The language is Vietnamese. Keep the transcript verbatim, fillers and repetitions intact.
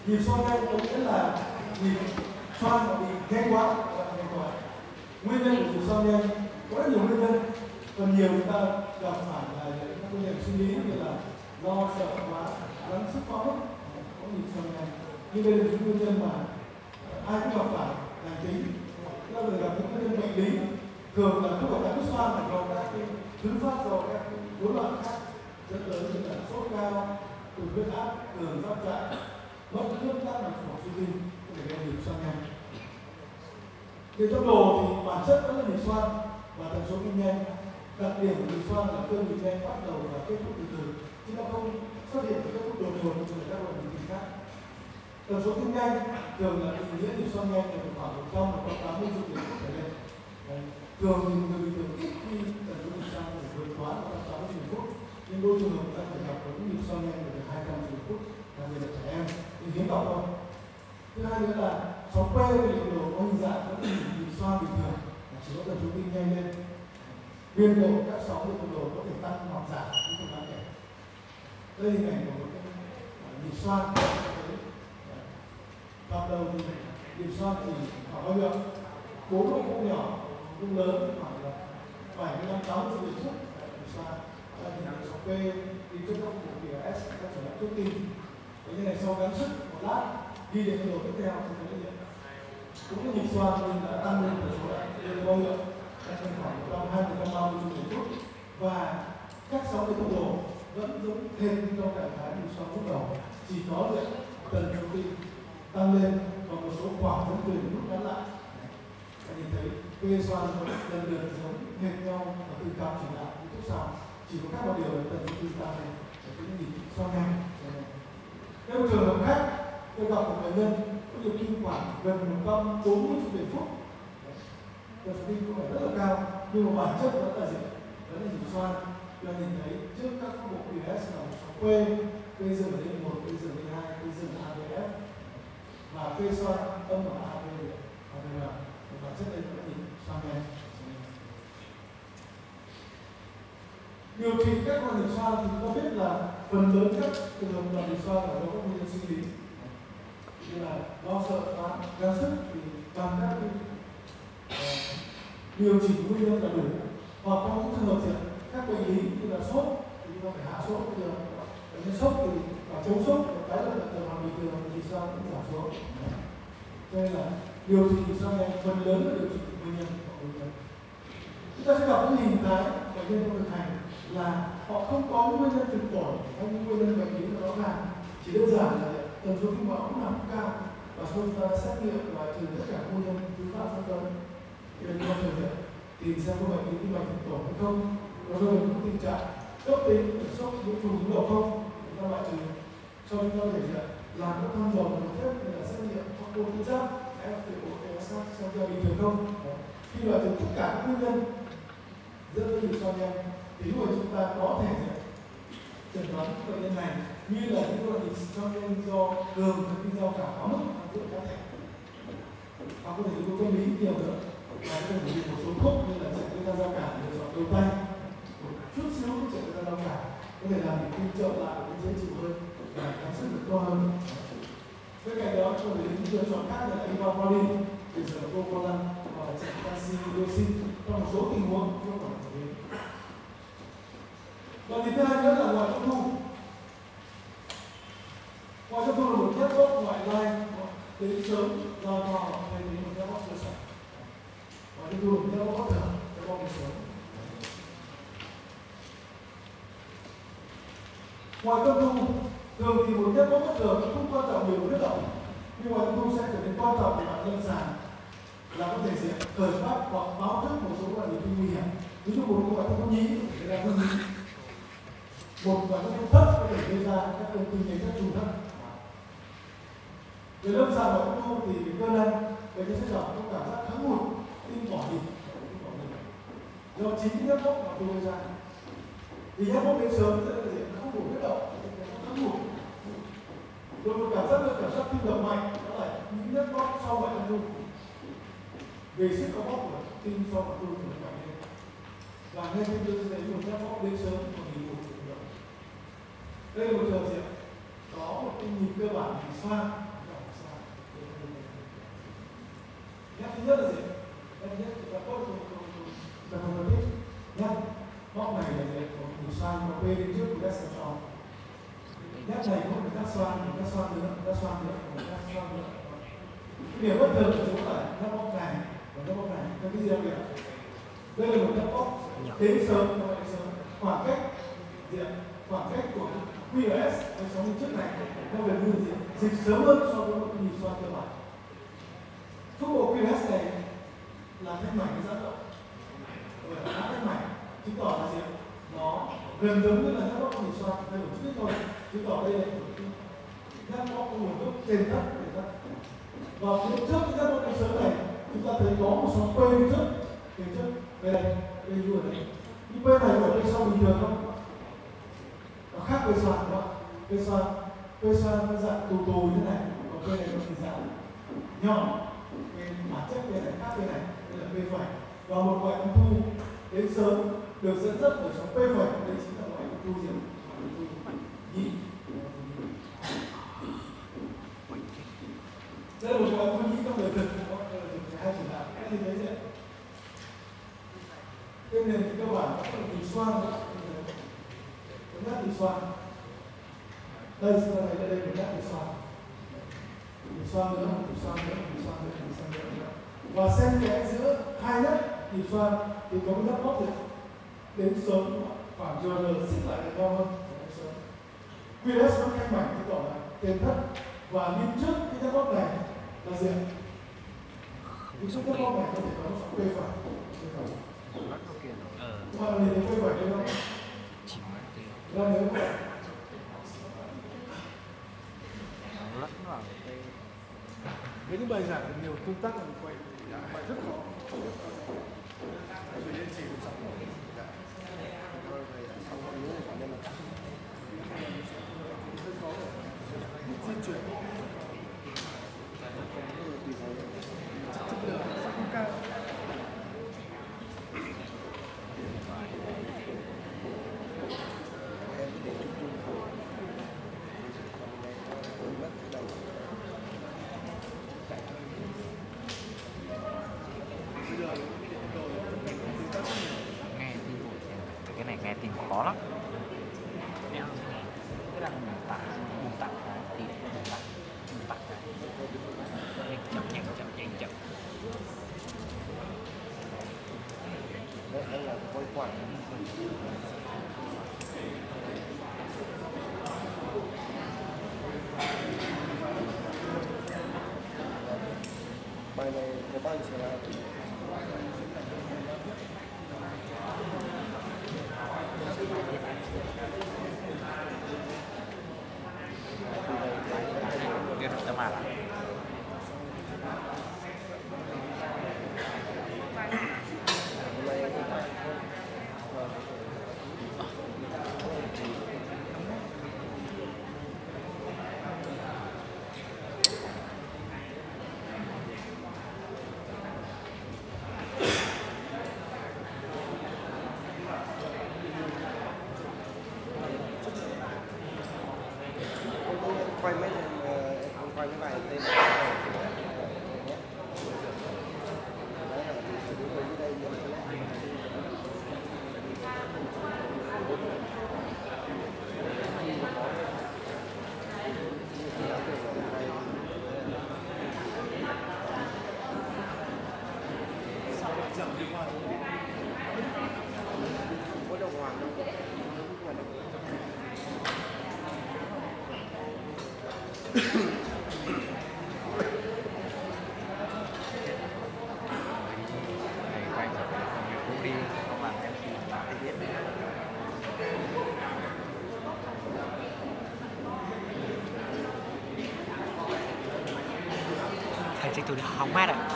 Nhịp xoang nhanh có nghĩa là nhịp xoang mà bị nhanh quá, nhanh quá. Nguyên nhân của nhịp xoang nhanh có rất nhiều nguyên nhân. Phần nhiều chúng ta gặp phải là những các vấn đề suy nghĩ như là lo sợ quá, gắng sức quá mức, có nhịp xoang nhanh. Nhưng đây là những nguyên nhân mà ai cũng gặp phải lành tính. Chúng ta phải gặp những nguyên nhân bệnh lý, thường là không phải là cứ xoang mà do các cái thứ phát do các rối loạn khác rất lớn như là sốt cao, tụt huyết áp, cường giáp chạy, mất nước, các mạch phổi suy tim, có thể gây nhịp xoang nhanh. Về tốc độ thì bản chất vẫn là nhịp xoang và tần số tim nhanh. Đặc điểm của nhịp xoang là cơn nhịp nhanh bắt đầu và kết thúc từ từ, chứ nó không xuất hiện và kết thúc đột ngột như các loại nhịp tim khác. Tần số tim nhanh thường là định nghĩa nhịp xoang nhanh là khoảng một trăm hoặc tám mươi chu kỳ phút trở lên. Thường thì người bình thường ít khi tần số nhịp xoang phải vượt quá một trăm tám mươi chu kỳ phút, nhưng đôi trường hợp ta phải gặp có những nhịp xoang nhanh là hai trăm chu kỳ phút, đặc biệt là trẻ em, nhưng hiếm gặp thôi. Thứ hai nữa là sóng P với liều độ có hình dạng có nhịp xoang bình thường, chỉ có tần số tim nhanh lên. Biên độ các sóng với tốc độ có thể tăng hoặc giảm nhưng không đáng kể. Đây là hình ảnh của một cái nhịp xoang. Bắt đầu thì nhịp xoang thì khoảng bao nhiêu? Bốn độ cũng nhỏ, cũng lớn, khoảng là bảy mươi lăm tám mươi chu kỳ phút nhịp xoang. Đây là sóng P đi trước các bộ kỳ S, các trở lại trước tim. Thế như này sau gắng sức một lát đi đến cái độ tiếp theo thì thấy gì? Cũng là nhịp xoang nhưng đã tăng lên một số lại lên bao nhiêu? Khoảng một trăm hai mươi đến một trăm ba mươi chu kỳ phút và các sóng với tốc độ vẫn giống thêm trong trạng thái nhịp xoang lúc đầu, chỉ có được tần số tim tăng lên và một số khoảng giống quyền rút ngắn lại. Các nhìn thấy quê xoang lần lượt giống hệt nhau và từ cặp chuyển lại như thuốc sào, chỉ có khác một điều là tần số tim tăng lên để cái nhịp xoang nhanh. Nếu một trường hợp khác, tôi gặp một bệnh nhân có nhịp tim khoảng gần một trăm bốn mươi chu kỳ phút, tần số tim cũng phải rất là cao, nhưng mà bản chất vẫn là gì? Vẫn là nhịp xoang. Chúng ta nhìn thấy trước các bộ quy ét là một sóng P, P dừng ở D một, P dừng ở D hai, P dừng ở a vê ép và P xoang âm ở a vê em. Bản chất đây vẫn là nhịp xoang nhanh. Điều trị các loại nhịp xoang thì có biết là phần lớn các trường hợp là nhịp xoang là do các nguyên nhân sinh lý, như là lo sợ quá, gắng sức thì bằng các uh, điều chỉnh nguyên nhân là đủ, hoặc trong những trường hợp thì các bệnh lý như là sốt thì chúng ta phải hạ sốt bây giờ, bệnh nhân sốt thì phải chống sốt, cái là bệnh thường bình thường thì sao cũng giảm xuống. Cho nên là điều trị nhịp xoang nhanh phần lớn là điều trị nguyên nhân của nguyên nhân. Chúng ta sẽ gặp những hình thái bệnh nhân trong thực hành là họ không có nguyên nhân thực tổn hay những nguyên nhân bệnh lý rõ ràng, chỉ đơn giản là tần số tim máu nằm cao và chúng ta xét nghiệm và trừ tất cả nguyên nhân thứ phát ra tới thì chúng ta thực hiện tìm xem có bệnh lý tim mạch thực tổn hay không, có rơi vào tình trạng cấp tính sốc nhiễm trùng trứng đầu không, chúng ta loại trừ. Sau chúng ta thể hiện làm các thăm dò cần thiết như là xét nghiệm hoặc bộ tuyến giáp ép pê o ét xem ra bình thường không. Khi loại trừ tất cả các nguyên nhân dẫn tới nhịp xoang nhanh thì lúc chúng ta có thể chẩn đoán bệnh nhân này như là những loại nhịp xoang nhanh do cường hay do cả quá mức có thể, hoặc có thể yếu tố tâm lý nhiều nữa, và có thể dùng một số thuốc như là chạy gây ra giao cảm, lựa chọn đầu tay, một chút xíu chạy gây ra giao cảm có thể làm tim chậm lại để dễ chịu hơn và cảm sức được to hơn. Bên cạnh đó, có thể những lựa chọn khác như là ivaparin, để rửa procolan và chạy canxi dioxin trong một số tình huống không phải phổ biến. Và thứ hai nữa là ngoài trung thu. Ngoài trung thu là một chất tốt ngoại lai đến sớm do vào hay đến một cái bóc cơ sở. Ngoài trung thu là một chất tốt bất thường cho bóc cơ sớm. Ngoài trung thu, thường thì một chất tốt bất thường không quan trọng nhiều huyết động, nhưng ngoài trung thu sẽ trở nên quan trọng về mặt lâm sàng là có thể sẽ khởi phát hoặc báo thức một số loại nhịp tim nguy hiểm. Ví dụ một loại không nhí thì là không nhí, một loại không thấp có thể gây ra các cơn tim nhảy các trùng thấp. Về lâm sàng và trung thu thì cơ năng bệnh nhân sẽ gặp có cảm giác thắng hụt, tim bỏ nhịp, do chính nhấp bốc mà tôi gây ra. Thì nhấp bốc đến sớm sẽ là gì? Không đủ huyết động, thắng hụt. Rồi một cảm giác là cảm giác tim đập mạnh, đó là những nhấp bốc sau bệnh nhân trung. Về sức có bóc của tim sau mặt trung thì mạnh lên. Và ngay khi tôi thấy một nhấp bốc đến sớm và nghỉ ngủ. Đây là một trường diện có một cái nhịp cơ bản nhịp xoang nhất là gì? Thứ nhất chúng ta cốt chúng ta không cần biết nhá. Móc này là gì? Một củ xoan mà P lên trước của các sản phẩm. Nhắc này có một các xoan, một các xoan nữa, một các xoan nữa, một các xoan nữa. Cái điểm bất thường của chúng là các móc này và các móc này có cái gì đặc biệt? Đây là một các móc đến sớm, các bạn sớm, khoảng cách gì ạ? Khoảng cách của quy rờ ét với sóng trước này nó gần như gì? Dịch sớm hơn so với một nhịp xoan cơ bản. Phúc bộ quy rờ ét này là thanh mảnh cái giãn động, và là thanh mảnh chứng tỏ là gì? Nó gần giống như là các móc nhịp xoan thay đổi chút ít thôi, chứng tỏ đây là các móc có nguồn gốc trên thấp để thấp. Và phía trước cái các móc nhịp sớm này chúng ta thấy có một sóng P bên trước, phía trước đây đây đây luôn đấy. Nhưng P này có P sau bình thường không? Nó khác với xoan đúng không? P xoan P xoan nó dạng tù tù như thế này, còn P này nó thì dạng nhỏ. Cái bản chất bên này khác bên này, đây là P phẩy. Và một gọi âm thu đến sớm được dẫn dắt bởi sóng P phẩy, đây chính là gọi âm thu gì? Âm thu nhị. Đây là một gọi âm thu nhị trong đời thực, có đời thực hai trường đạo. Cái gì đấy gì ạ? Cái nền cơ bản nó là hình xoan đó. Nhắc hình xoan. Đây là này đây là nhắc hình xoan. Hình xoan nữa, hình xoan nữa, hình xoan nữa, hình xoan nữa. Và xen kẽ giữa hai nhắc hình xoan thì có một nhắc móc gì? Đến sớm khoảng giờ giờ xích lại cao hơn. quy rờ ét nó canh mảnh thì tỏ là tiền thấp và bên trước cái nhắc móc này là gì? Cái nhắc móc này có thể có sóng P phải. Các bạn nhìn thấy P phải đây không? Ra nhớ không? Với những bài giảng nhiều tương tác là quay bài rất khó. Vì nên chỉ được sẵn rồi. Rất khó rồi. Di chuyển. Chất lượng không cao. Cái này nghe tìm khó lắm. Cái đang bùng tạc, bùng tạc, tìm bùng tạc, bùng tạc này. Chậm nhanh, chậm nhanh, chậm. Đây là quay quạt. Bài này có bao nhiêu là Dia sudah marah. quay mấy ông quay cái bài tên có đồng hoàng đâu. Thầy tranh thủ đi học mát ạ.